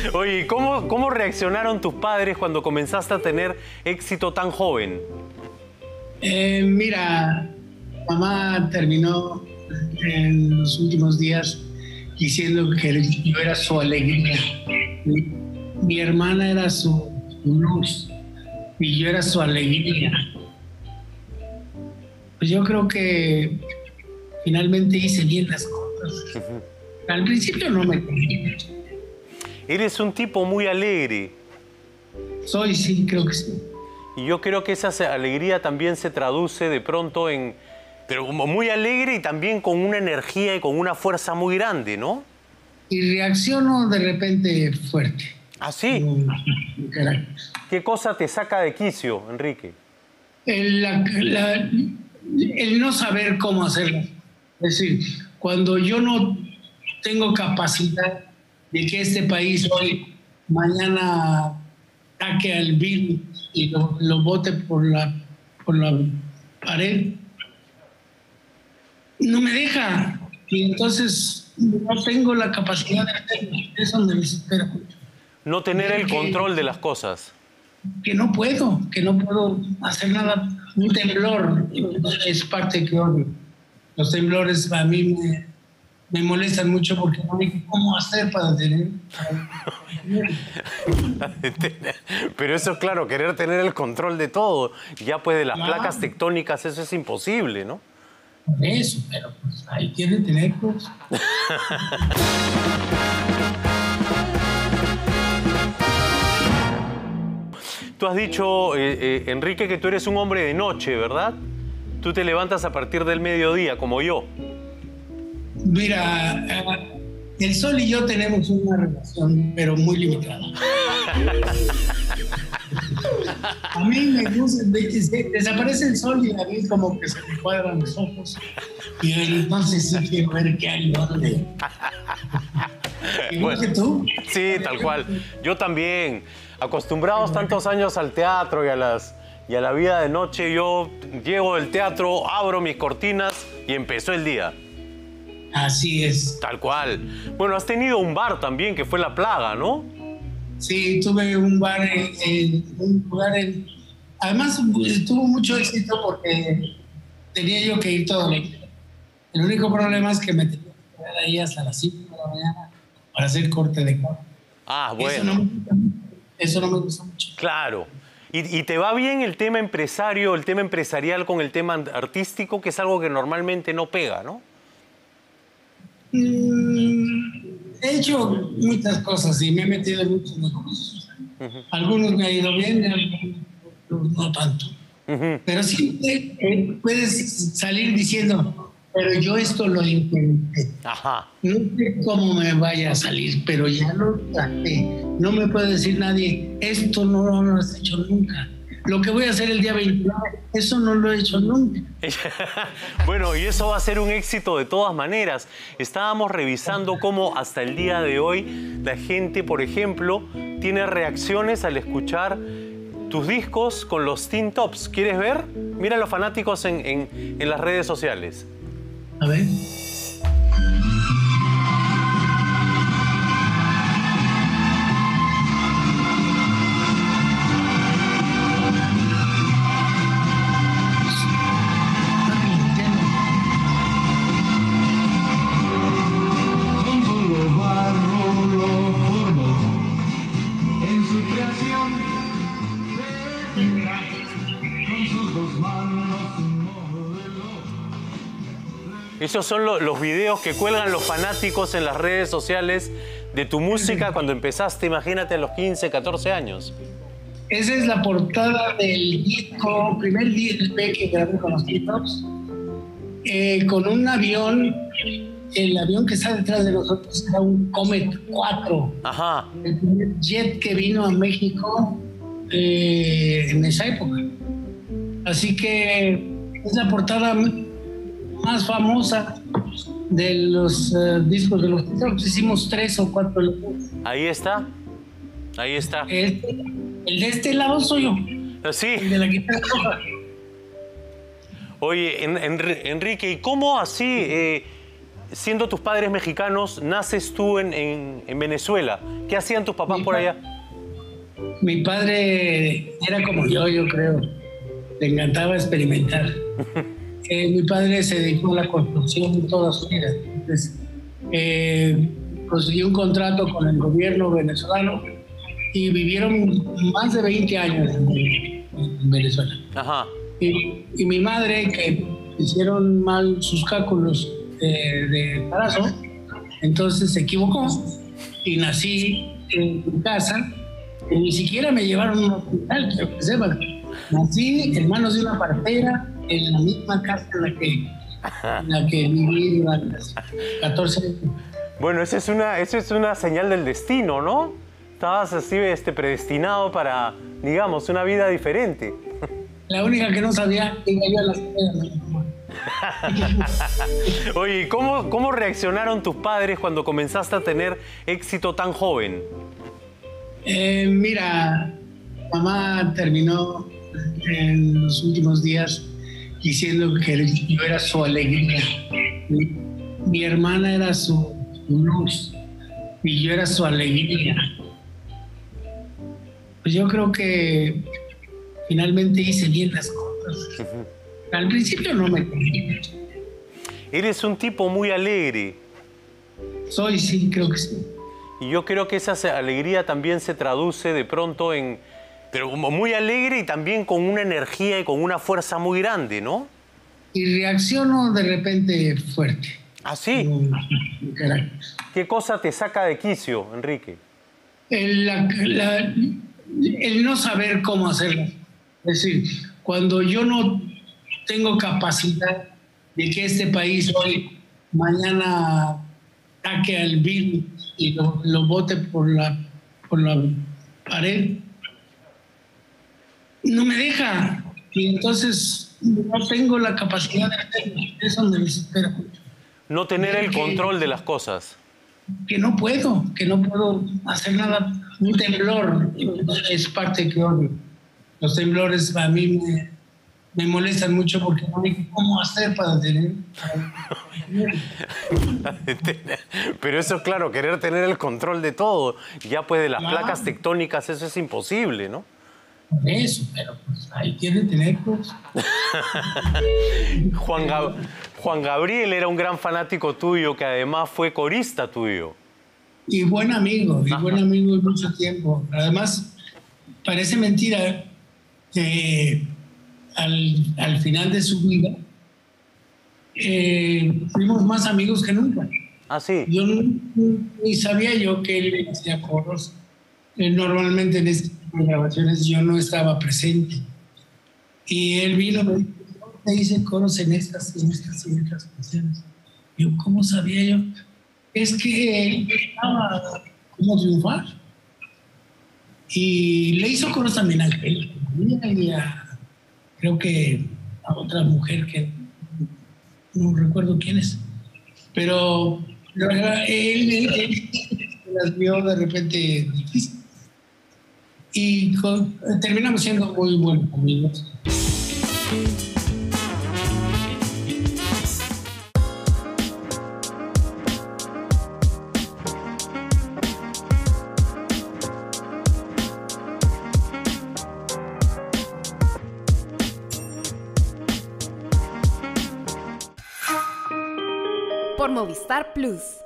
Oye, ¿cómo reaccionaron tus padres cuando comenzaste a tener éxito tan joven? Mira, mamá terminó en los últimos días diciendo que yo era su alegría. Mi hermana era su luz y yo era su alegría. Pues yo creo que finalmente hice bien las cosas. Al principio no me quería. Eres un tipo muy alegre. Soy, sí, creo que sí. Y yo creo que esa alegría también se traduce de pronto en... Pero como muy alegre y también con una energía y con una fuerza muy grande, ¿no? Y reacciono de repente fuerte. ¿Ah, sí? ¿Qué cosa te saca de quicio, Enrique? El no saber cómo hacerlo. Es decir, cuando yo no tengo capacidad de que este país hoy, mañana, saque al virus y lo bote por la pared, no me deja. Y entonces no tengo la capacidad de hacerlo. Eso me desespera mucho. No tener el control de las cosas. Que no puedo hacer nada. Un temblor es parte que odio. Los temblores a mí me molestan mucho porque no sé cómo hacer para tener... Pero eso es claro, querer tener el control de todo. Ya pues de las placas tectónicas eso es imposible, ¿no? Por eso, pero pues ahí quiere tener pues... Tú has dicho, Enrique, que tú eres un hombre de noche, ¿verdad? Tú te levantas a partir del mediodía, como yo. Mira, el Sol y yo tenemos una relación, pero muy limitada. A mí me gusta, desaparece el Sol y a mí como que se me cuadran los ojos. Y entonces sí quiero ver qué hay, ¿dónde? ¿Igual que tú? Sí, tal cual. Yo también. Acostumbrados tantos años al teatro y a la vida de noche, yo llego del teatro, abro mis cortinas y empezó el día. Así es. Tal cual. Bueno, has tenido un bar también, que fue La Plaga, ¿no? Sí, tuve un bar en un lugar en... Además, tuvo mucho éxito porque tenía yo que ir todo el día. El único problema es que me tenía que quedar ahí hasta las 5 de la mañana para hacer corte de corte. Ah, bueno. Eso no me gusta mucho. Claro. ¿Y te va bien el tema empresario, el tema empresarial con el tema artístico, que es algo que normalmente no pega, ¿no? He hecho muchas cosas y me he metido en muchos negocios. Algunos me ha ido bien, algunos no tanto. Pero siempre puedes salir diciendo, pero yo esto lo intenté. Ajá. No sé cómo me vaya a salir, pero ya lo traté. No me puede decir nadie, esto no lo has hecho nunca. Lo que voy a hacer el día 29, eso no lo he hecho nunca. Bueno, y eso va a ser un éxito de todas maneras. Estábamos revisando cómo hasta el día de hoy la gente, por ejemplo, tiene reacciones al escuchar tus discos con los Teen Tops. ¿Quieres ver? Mira a los fanáticos en las redes sociales. A ver. Esos son los videos que cuelgan los fanáticos en las redes sociales de tu música cuando empezaste, imagínate, a los 15, 14 años. Esa es la portada del disco, primer disco que grabé con los Teen Tops, con un avión. El avión que está detrás de nosotros era un Comet 4. Ajá. El primer jet que vino a México en esa época. Así que es la portada más famosa de los discos de los Teen Tops. Hicimos 3 o 4 de los... Ahí está. Ahí está. El de este lado soy yo. Sí. El de la guitarra roja. Oye, Enrique, ¿y cómo así siendo tus padres mexicanos, naces tú en Venezuela. ¿Qué hacían tus papás por allá? Mi padre era como yo creo. Le encantaba experimentar. Mi padre se dedicó a la construcción toda su vida. Entonces, consiguió un contrato con el gobierno venezolano y vivieron más de 20 años en Venezuela. Ajá. Y mi madre, que hicieron mal sus cálculos de embarazo, entonces se equivocó y nací en mi casa. Y ni siquiera me llevaron a un hospital, quiero que sepan. Nací en manos de una partera en la misma casa en la que viví durante 14 años. Bueno, esa es una señal del destino, ¿no? Estabas así predestinado para, digamos, una vida diferente. La única que no sabía que iba yo a la escuela de mi mamá. Oye, ¿cómo reaccionaron tus padres cuando comenzaste a tener éxito tan joven? Mira, mamá terminó en los últimos días diciendo que yo era su alegría. Mi hermana era su luz y yo era su alegría. Pues yo creo que finalmente hice bien las cosas. Al principio no me quería. Eres un tipo muy alegre. Sí, creo que sí. Y yo creo que esa alegría también se traduce de pronto pero muy alegre y también con una energía y con una fuerza muy grande, ¿no? Y reacciono de repente fuerte. ¿Ah, sí? ¿Qué cosa te saca de quicio, Enrique? El no saber cómo hacerlo. Es decir, cuando yo no tengo capacidad de que este país hoy, mañana saque al virus y lo bote por la pared, no me deja. Y entonces no tengo la capacidad de hacerlo. Eso me desespera mucho. No tener el control de las cosas. Que no puedo hacer nada. Un temblor es parte que odio. Los temblores a mí me molestan mucho porque no sé cómo hacer para tener. Pero eso, claro, querer tener el control de todo. Ya pues de las placas tectónicas, eso es imposible, ¿no? Por eso, pero pues ahí quiere tener pues. Juan Gabriel era un gran fanático tuyo que además fue corista tuyo. Y buen amigo de mucho tiempo. Además, parece mentira que al final de su vida fuimos más amigos que nunca. ¿Ah, sí? Yo ni sabía yo que él hacía coros. Normalmente en estas grabaciones yo no estaba presente. Y él vino y me dijo, te hice coros en estas canciones. Yo, ¿cómo sabía yo? Es que él estaba como triunfar. Y le hizo coros también a Angélica y creo que a otra mujer que no recuerdo quién es. Pero él las vio de repente difícil. Y terminamos siendo muy buenos amigos. Por Movistar Plus.